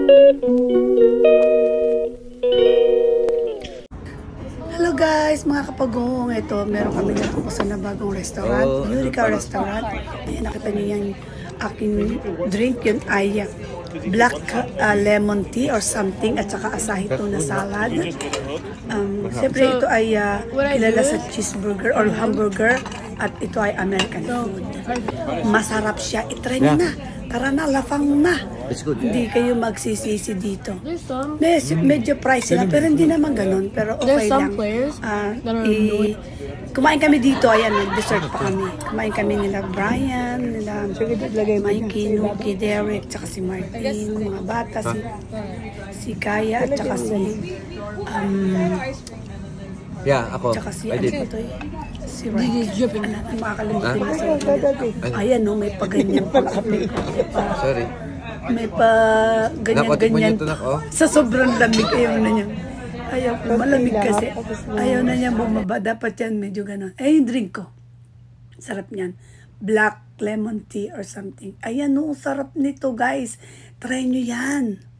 Hello guys, mga kapagong. Ito, meron kami natukusan na bagong restaurant, Eureka Restaurant. Ayan, nakita niyo yan, aking drink. Yun ay black lemon tea or something, at saka asahi tuna salad. Siyempre ito ay kilala sa cheeseburger or hamburger, at ito ay American food. Masarap siya. I-try niyo na. Tara na, lafang na. Hindi kayo magsisisi dito. Medyo pricey na, pero hindi naman ganun. Pero okay lang. Kumain kami dito. Ayan, nag-dessert pa kami. Kumain kami nila Brian, nila Mikey, Nuki, Derek, tsaka si Martin, mga bata, si Kaya, at tsaka si ako. Tsaka si ano pa to eh? Si Rick. Ang makakalimutin na sa inyo. Ayan no, may pa-ganyan pa. Sorry. May pa-ganyan-ganyan sa sobrang lamig. Ayaw na niya. Ayaw ko, malamig kasi. Ayaw na niya bumaba. Dapat yan medyo gano'n. Yung drink ko. Sarap niyan. Black lemon tea or something. Ayan no, sarap nito guys. Try nyo yan.